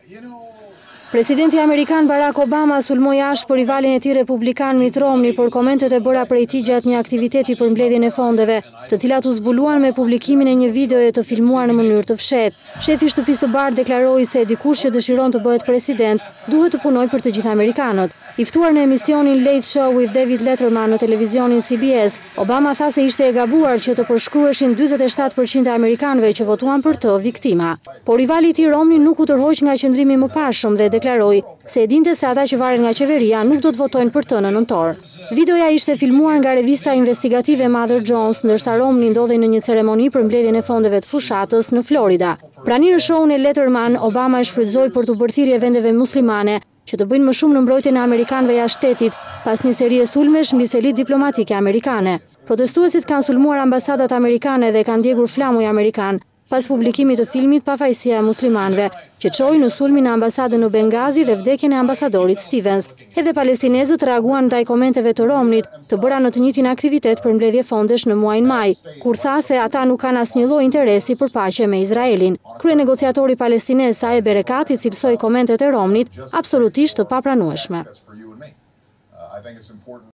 Presidenti amerikan Barack Obama sulmoi ashtë për rivalin e tij republikan Mitt Romney për komentet e bëra prej tij gjatë një aktiviteti për mbledhjen e fondeve, të cilat u zbuluan me publikimin e një videoje të filmuar në mënyrë të fshehtë. Shefi i Shtëpisë së Bardhë deklaroi se dikush që dëshiron të bëhet president duhet të punojë për të gjithë amerikanët. I ftuar në emisionin Late Show with David Letterman në televizionin CBS, Obama tha se ishte e gabuar që të përshkruheshin 47% e amerikanëve që votuan për të viktima. Por rivali i tij Romney nuk u tërhoq nga qëndrimi më parshëm dhe deklaroi se e dinte se ata që varen nga qeveria nuk do të votojnë për të në nëntor. Videoja ishte filmuar nga revista investigative Mother Jones, ndërsa Romney ndodhej në një ceremoni për mbledhjen e fondeve të fushatës në Florida. Prani në shoun e Letterman, Obama e shfrytëzoi për të bërthirrje vendeve muslimane që të bëjnë më shumë në mbrojtjen e amerikanëve jashtë shtetit, pas një serie sulmesh mbi selit diplomatike amerikane. Protestuesit kanë sulmuar ambasadat amerikane dhe kanë ndjekur flamuj amerikan, pas publikimit të filmit Pafajësia e muslimanëve, që çoi në sulmin e ambasadën në Bengazi dhe vdekjen e ambasadorit Stevens. Edhe palestinezët reaguan ndaj komenteve të Romneyt, të bëra në të njëjtin aktivitet për mbledhje fondesh në muajin maj, kur tha se ata nuk kanë asnjë lloj interesi për paqe me Izraelin. Kryenegociatori palestinez Saeb Erekati cilësoi komentet e Romneyt absolutisht të papranueshme.